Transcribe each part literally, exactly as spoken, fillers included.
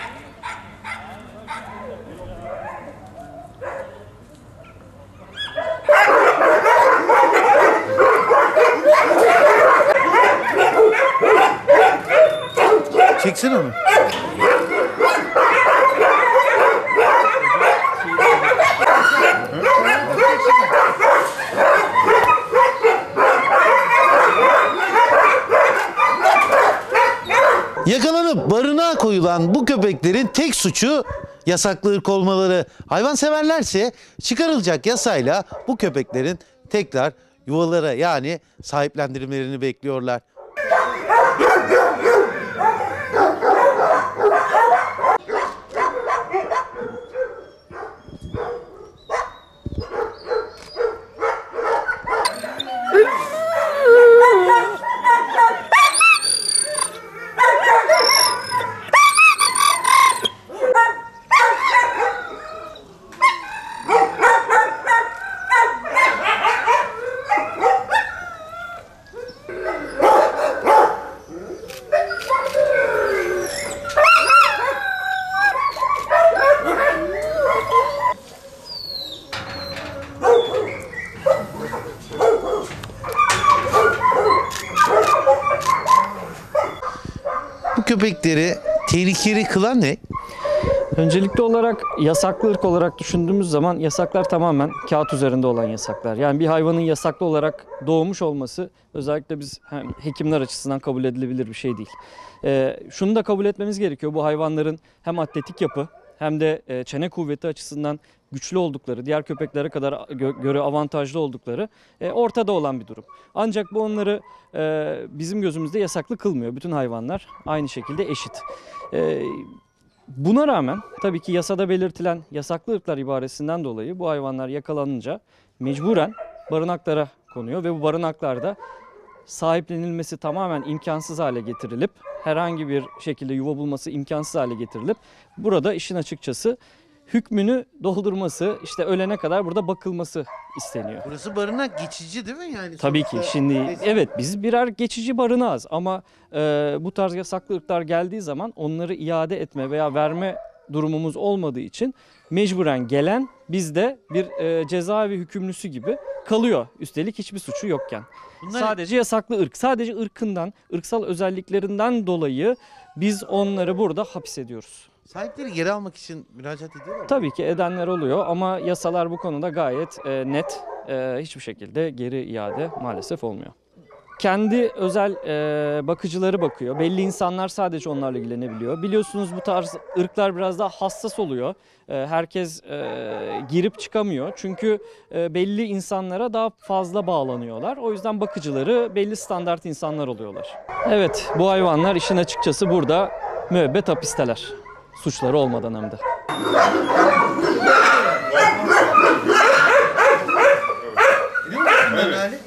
Çeksene onu. Yakalanıp barınağa koyulan bu köpeklerin tek suçu yasaklı ırk olmaları. Hayvanseverlerse çıkarılacak yasayla bu köpeklerin tekrar yuvalara yani sahiplendirilmelerini bekliyorlar. Bu köpekleri tehlikeli kılan ne? Öncelikli olarak yasaklı ırk olarak düşündüğümüz zaman yasaklar tamamen kağıt üzerinde olan yasaklar. Yani bir hayvanın yasaklı olarak doğmuş olması özellikle biz hem hekimler açısından kabul edilebilir bir şey değil. Ee, şunu da kabul etmemiz gerekiyor. Bu hayvanların hem atletik yapı hem de e, çene kuvveti açısından güçlü oldukları, diğer köpeklere kadar gö- göre avantajlı oldukları e, ortada olan bir durum. Ancak bu onları e, bizim gözümüzde yasaklı kılmıyor. Bütün hayvanlar aynı şekilde eşit. E, Buna rağmen tabii ki yasada belirtilen yasaklı ırklar ibaresinden dolayı bu hayvanlar yakalanınca mecburen barınaklara konuyor ve bu barınaklarda sahiplenilmesi tamamen imkansız hale getirilip herhangi bir şekilde yuva bulması imkansız hale getirilip burada işin açıkçası hükmünü doldurması, işte ölene kadar burada bakılması isteniyor. Burası barınak geçici değil mi yani? Tabii ki şimdi evet biz birer geçici barınağız ama e, bu tarz yasaklı ırklar geldiği zaman onları iade etme veya verme durumumuz olmadığı için mecburen gelen bizde bir e, cezaevi hükümlüsü gibi kalıyor. Üstelik hiçbir suçu yokken. Bunlar... Sadece yasaklı ırk, sadece ırkından, ırksal özelliklerinden dolayı biz onları burada hapsediyoruz. Sahipleri geri almak için müracaat ediyorlar mı? Tabii ki edenler oluyor ama yasalar bu konuda gayet e, net. E, hiçbir şekilde geri iade maalesef olmuyor. Kendi özel e, bakıcıları bakıyor. Belli insanlar sadece onlarla ilgilenebiliyor. Biliyorsunuz bu tarz ırklar biraz daha hassas oluyor. E, herkes e, girip çıkamıyor. Çünkü e, belli insanlara daha fazla bağlanıyorlar. O yüzden bakıcıları belli standart insanlar oluyorlar. Evet, bu hayvanlar işin açıkçası burada müebbet hapisteler. Suçları olmadan hem de. Evet.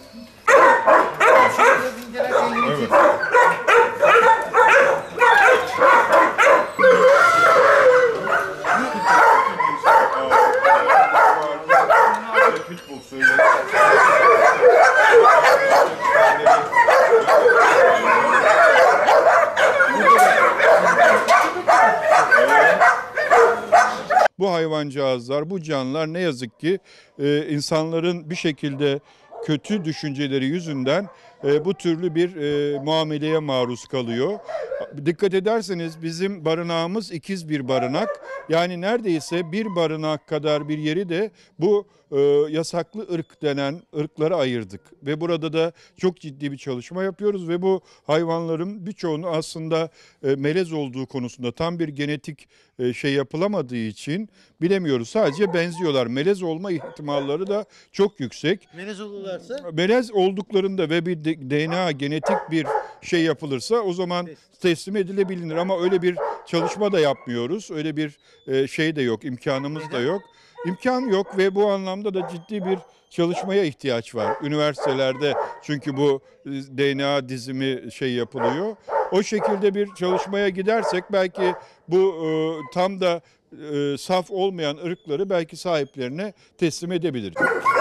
Bu hayvancağızlar, bu canlılar ne yazık ki e, insanların bir şekilde kötü düşünceleri yüzünden e, bu türlü bir e, muameleye maruz kalıyor. Dikkat ederseniz bizim barınağımız ikiz bir barınak. Yani neredeyse bir barınak kadar bir yeri de bu e, yasaklı ırk denen ırklara ayırdık. Ve burada da çok ciddi bir çalışma yapıyoruz ve bu hayvanların birçoğunu aslında e, melez olduğu konusunda tam bir genetik e, şey yapılamadığı için bilemiyoruz. Sadece benziyorlar. Melez olma ihtimalleri de çok yüksek. Melez olurlarsa? Melez olduklarında ve bir D N A genetik bir şey yapılırsa o zaman teslim edilebilir ama öyle bir çalışma da yapmıyoruz. Öyle bir şey de yok, imkanımız da yok. İmkan yok ve bu anlamda da ciddi bir çalışmaya ihtiyaç var. Üniversitelerde çünkü bu D N A dizimi şey yapılıyor. O şekilde bir çalışmaya gidersek belki bu tam da saf olmayan ırkları belki sahiplerine teslim edebiliriz.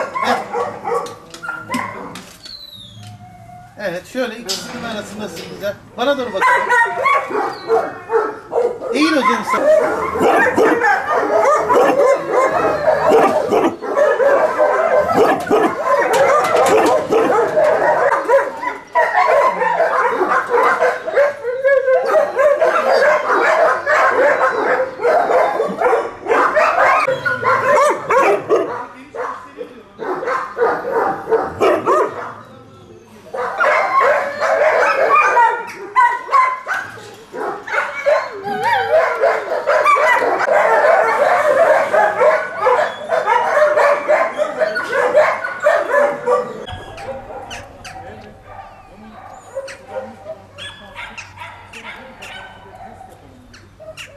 Evet, şöyle ikisinin arasındasınız ya. Bana doğru bakın. Eğil hocam. Özlemişler.